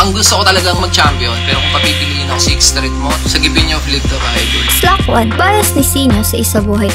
Ang gusto ko talagang mag-champion, pero kung papipiliin ako 6th Street mo, sagipin niyo flip top idol. Slack 1, bias ni Sinyo sa Isabuhay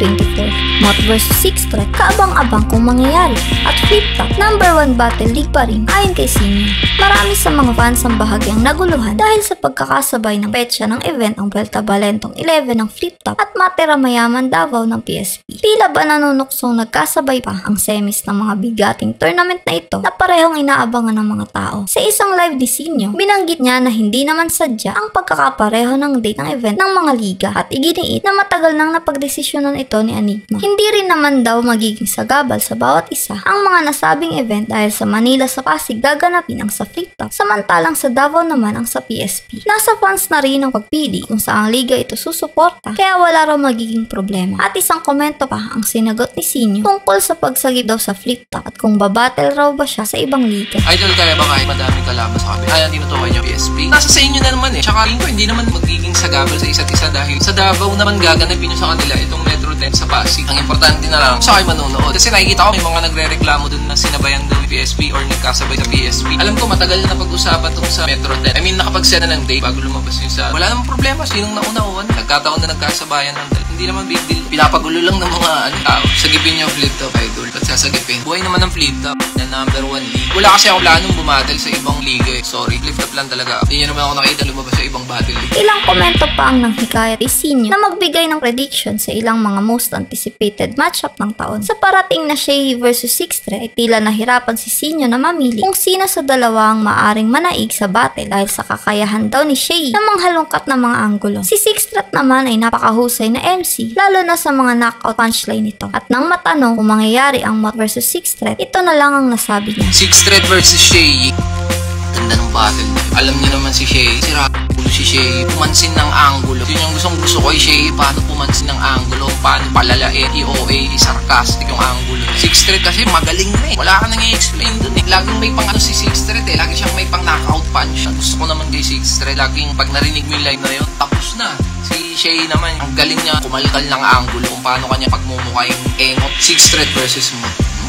2024. Mot vs 6th Street, kaabang-abang kung mangyayari. At flip top, number 1 battle league pa rin ayon kay Sinyo. Marami sa mga fans ang bahagyang naguluhan dahil sa pagkakasabay ng petsa ng event ang Vuelta Valentong 11 ng flip top at Matira Mayaman Davao ng PSP. Tila ba nanunuksong nagkasabay pa ang semis ng mga bigating tournament na ito na parehong inaabangan ng mga tao. Sa isang live ni Sinyo, binanggit niya na hindi naman sadya ang pagkakapareho ng date ng event ng mga liga at iginiit na matagal nang napagdesisyonan ito ni Enigma. Hindi rin naman daw magiging sagabal sa bawat isa ang mga nasabing event dahil sa Manila sa Pasig gaganapin ang sa flip top, samantalang sa Davao naman ang sa PSP. Nasa fans na rin ang pagpili kung saang liga ito susuporta kaya wala raw magiging problema. At isang komento pa ang sinagot ni Sinyo tungkol sa pagsagip daw sa flip top at kung babattle raw ba siya sa ibang liga. Idol, kaya ba kahit madaming kalaban sa kabila? Ayan, tinutukan niyo PSP. Nasa sa inyo na naman eh. Tsaka hindi naman magiging sagabal sa isa't isa dahil sa Davao naman gaganapin nyo sa kanila itong Metro 10 sa Pasig. Ang importante na lang sa kayo manonood. Kasi nakikita ko may mga nagre-reklamo dun na sinabayan daw yung PSP or nagkasabay sa PSP. Alam ko matagal na pag-usapan tong sa Metro 10. I mean, nakapag-set na ng date bago lumabas yun sa... Wala namang problema. Sinong nauna-uwan? Nagkataon na nagkasabayan ng date. Hindi naman big deal. Pinapagulo lang ng mga tao. Sagipin nyo flip top idol. Ba't sasagipin? Buhay naman ng flip top na number 1 league. Wala kasi ako planong bumattle sa ibang liga eh. Sorry, flip top lang talaga. Hindi nyo naman ako nakita lumabas sa ibang battle league. Ilang komento pa ang nanghikayat ni Sinyo na magbigay ng prediction sa ilang mga most anticipated matchup ng taon. Sa parating na Shea vs 6th Street ay tila nahirapan si Sinyo na mamili kung sino sa dalawa ang maaring manaig sa battle dahil sa kakayahan daw ni Shea na manghalongkat ng mga anggulo. Si 6th Street naman ay napakahusay na MC lalo na sa mga knockout punchline nito. At nang matanong kung mangyayari ang Mot vs 6th Street, ito na lang ang nasabi niya. 6th Street vs Shea. Ganda ng battle. Alam niyo naman si Shea. Si Shea, pumansin ng angulo. Yun yung gusto ko kay Shea, paano pumansin ng angulo, paano palalain, EOA, sarcastic yung angulo. 6th Street kasi magaling na eh. Wala ka nang i-explain dun eh. Laging may pang si 6th Street eh. Lagi siyang may pang knockout punch. Gusto ko naman kay 6th Street. Laging pag narinig mo yung line na yun, tapos na. Si Shea naman, ang galing niya, kumalkal ng angulo kung paano kanya pagmumukha yung engot. 6th Street versus Mot.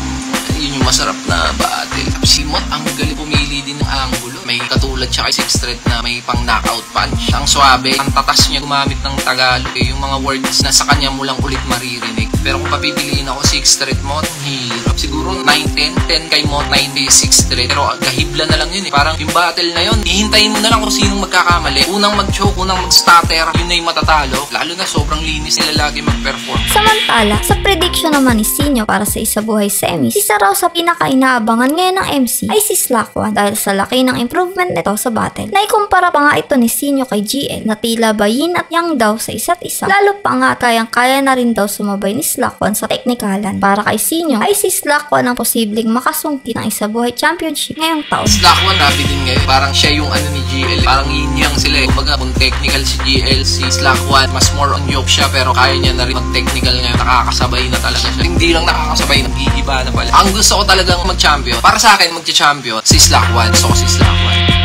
Yun yung masarap na battle. Si Mot, ang galing pumili din ng angulo. May katulad siya kay 6th Street na may pang knockout punch. Ang suabe, ang tatas niya gumamit ng Tagalog. Yung mga words na sa kanya mo lang ulit maririnig. Pero kung papipiliin ako 6th Street Mot, hirap. Siguro 9-10, 10 kay Mot, 9 kay 6th Street. Pero kahibla na lang yun eh. Parang yung battle na yun, hihintayin mo na lang kung sinong magkakamali. Unang mag-choke, unang mag-stutter, yun na yung matatalo. Lalo na sobrang linis nila lagi mag-perform. Samantala, sa prediction naman ni Sinyo para sa Isabuhay semis, isa raw sa pinaka-inaabangan ngayon ng MC ay si Slack 1 dahil sa laki ng improvement nito sa battle. Naikumpara pa nga ito ni Sinyo kay GL na tila ba yin at yang daw sa isa't isa. Lalo pa nga kayang-kaya na rin daw sumabay ni Slack 1 sa teknikalan. Para kay Sinyo ay si Slack 1 ang posibleng makasungkit ng Isabuhay Championship ngayong taon. Slack 1 grabe din ngayon. Parang siya yung ni GL. Parang yin-yang sila eh. Kumbaga kung technical si GL, si Slack 1 mas more on yoke siya pero kaya niya na rin mag-technical ngayon. Nakakasabay na talaga siya. Hindi lang nakakasabay, nag-iiba na pala. Ang gusto ko talagang mag-champion. Para sa akin, mag-champion si Slack 1. So, si Slack 1.